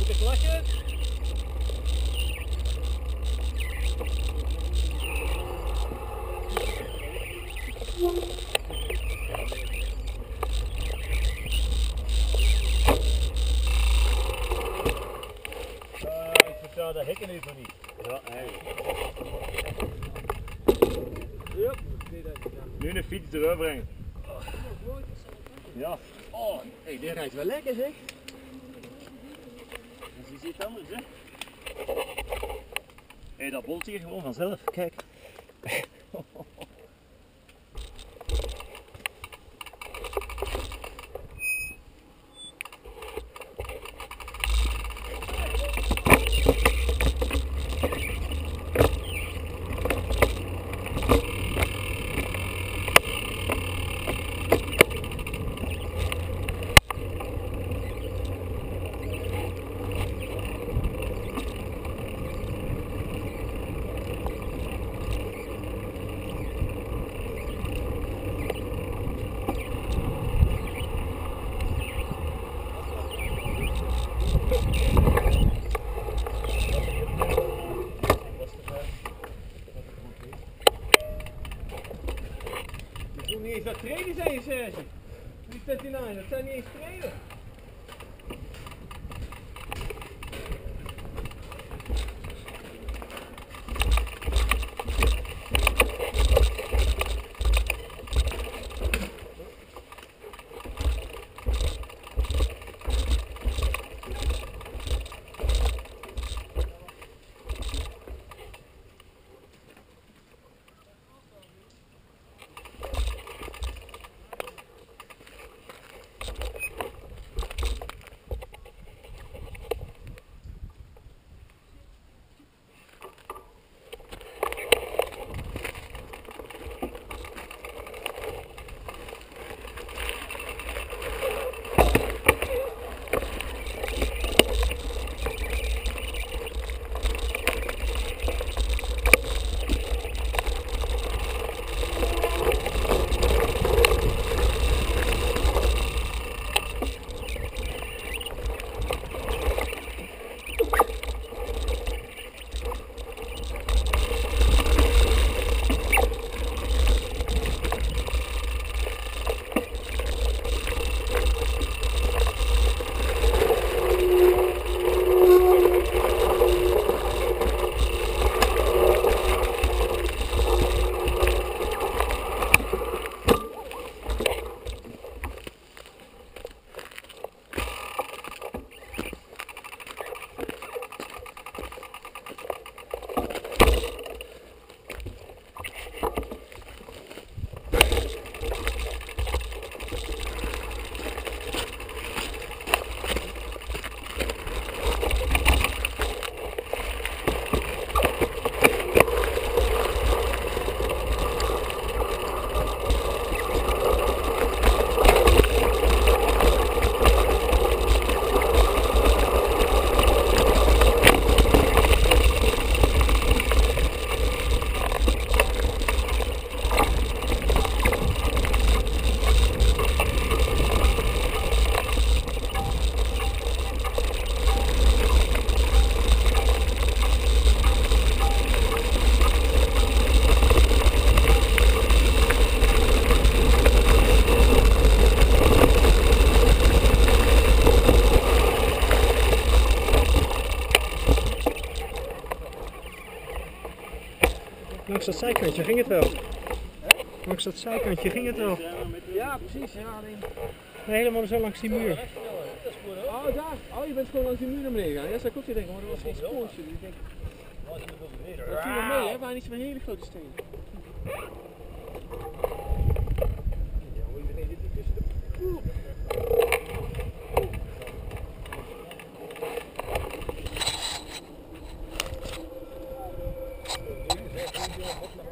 te klakken. Ik versta de hekken even niet. Ja, yep. Nu een fiets eruit brengen. Ja. Oh, hey, dit rijdt wel lekker zeg. Dat is iets anders hè. Hey, dat bolt hier gewoon vanzelf, kijk. Dat treden zijn je Serge. Die 29, dat zijn niet eens treden. Langs dat zijkantje ging het wel. Langs dat zijkantje ging het wel. Ja, precies. Ja, alleen... Nee, helemaal zo langs die muur. Oh, daar. Oh, je bent gewoon langs die muur naar beneden gegaan. Ja, zou ik ook zo denken, maar er was geen spoortje. Dus ik denk... Dat viel wel mee, hè? Waren niet zo'n hele grote stenen. Ja, hoe je beneden dit tussen de...